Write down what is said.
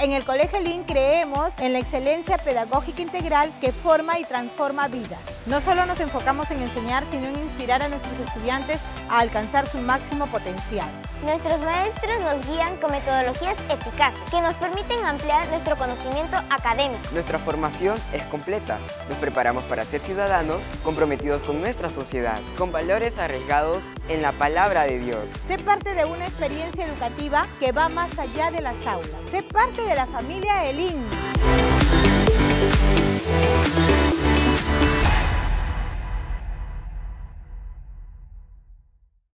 En el Colegio Lin creemos en la excelencia pedagógica integral que forma y transforma vidas. No solo nos enfocamos en enseñar, sino en inspirar a nuestros estudiantes a alcanzar su máximo potencial. Nuestros maestros nos guían con metodologías eficaces que nos permiten ampliar nuestro conocimiento académico. Nuestra formación es completa. Nos preparamos para ser ciudadanos comprometidos con nuestra sociedad, con valores arraigados en la palabra de Dios. Sé parte de una experiencia educativa que va más allá de las aulas. Sé parte de la familia Lin.